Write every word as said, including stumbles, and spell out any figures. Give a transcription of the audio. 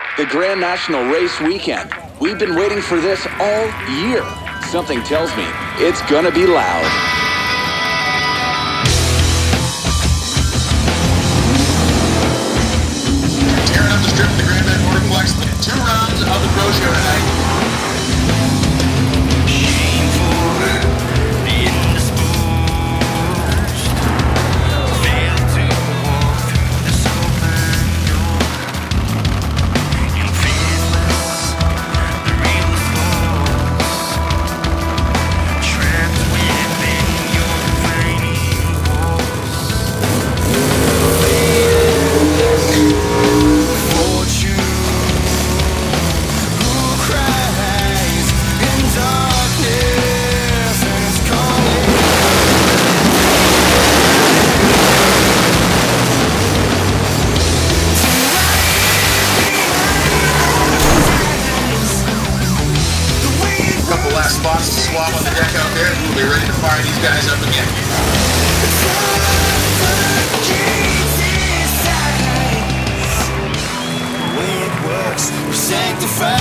the Grand National Race Weekend. We've been waiting for this all year. Something tells me it's gonna be loud. Tearing up the strip at the Grand Bend Motorplex. Two rounds of the pro show tonight. Spots to swap on the deck out there, and we'll be ready to fire these guys up again. The way it works, we sanctify